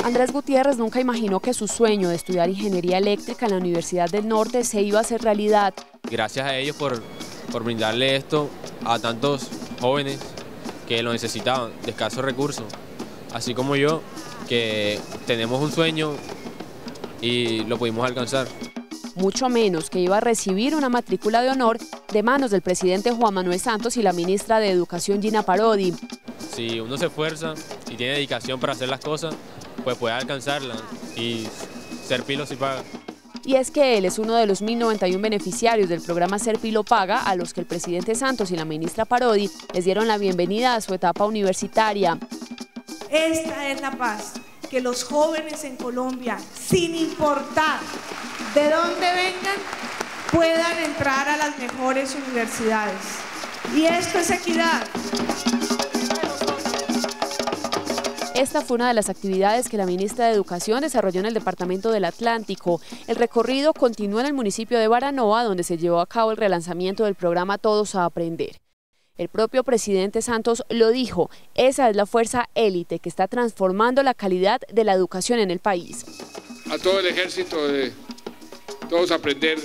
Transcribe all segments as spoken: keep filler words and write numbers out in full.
Andrés Gutiérrez nunca imaginó que su sueño de estudiar ingeniería eléctrica en la Universidad del Norte se iba a hacer realidad. Gracias a ellos por, por brindarle esto a tantos jóvenes que lo necesitaban, de escasos recursos, así como yo, que tenemos un sueño y lo pudimos alcanzar. Mucho menos que iba a recibir una matrícula de honor de manos del presidente Juan Manuel Santos y la ministra de Educación Gina Parodi. Si uno se esfuerza y tiene dedicación para hacer las cosas, pues puede alcanzarla, y Ser Pilo sí paga. Y es que él es uno de los mil noventa y uno beneficiarios del programa Ser Pilo Paga, a los que el presidente Santos y la ministra Parodi les dieron la bienvenida a su etapa universitaria. Esta es la paz, que los jóvenes en Colombia, sin importar de dónde vengan, puedan entrar a las mejores universidades. Y esto es equidad. Esta fue una de las actividades que la ministra de Educación desarrolló en el departamento del Atlántico. El recorrido continuó en el municipio de Baranoa, donde se llevó a cabo el relanzamiento del programa Todos a Aprender. El propio presidente Santos lo dijo, esa es la fuerza élite que está transformando la calidad de la educación en el país. A todo el ejército de Todos a Aprender,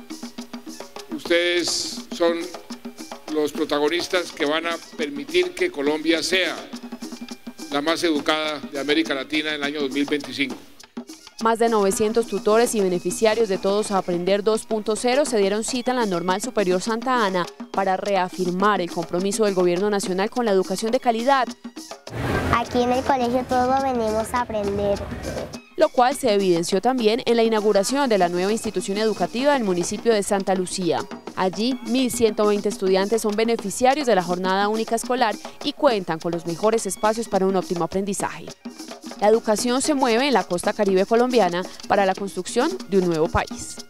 ustedes son los protagonistas que van a permitir que Colombia sea la más educada de América Latina en el año dos mil veinticinco. Más de novecientos tutores y beneficiarios de Todos a Aprender dos punto cero se dieron cita en la Normal Superior Santa Ana para reafirmar el compromiso del Gobierno Nacional con la educación de calidad. Aquí en el colegio todos venimos a aprender. Lo cual se evidenció también en la inauguración de la nueva institución educativa del municipio de Santa Lucía. Allí, mil ciento veinte estudiantes son beneficiarios de la jornada única escolar y cuentan con los mejores espacios para un óptimo aprendizaje. La educación se mueve en la costa caribe colombiana para la construcción de un nuevo país.